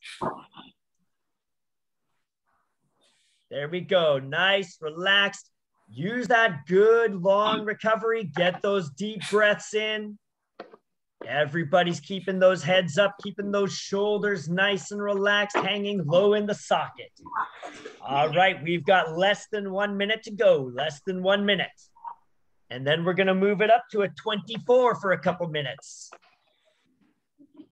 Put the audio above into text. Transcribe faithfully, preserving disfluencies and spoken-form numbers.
There we go. Nice, relaxed. Use that good long recovery. Get those deep breaths in. Everybody's keeping those heads up, keeping those shoulders nice and relaxed, hanging low in the socket. All right, we've got less than one minute to go, less than one minute. And then we're gonna move it up to a twenty-four for a couple minutes.